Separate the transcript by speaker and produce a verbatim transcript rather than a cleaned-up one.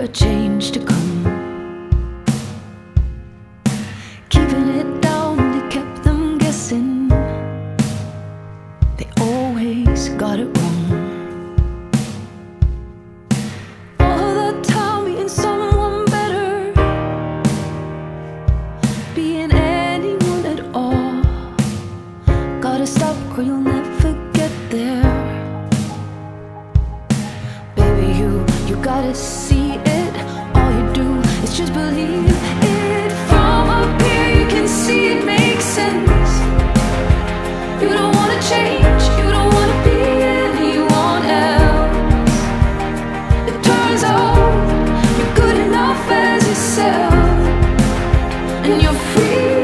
Speaker 1: a change to come. Keeping it down, they kept them guessing. They always got it wrong. All the time being someone better, being anyone at all. Gotta stop or you'll never get there. Baby, you, you gotta see it. All you do is just believe it. From up here you can see it makes sense. You don't wanna change, you don't wanna be anyone else. It turns out you're good enough as yourself, and you're free.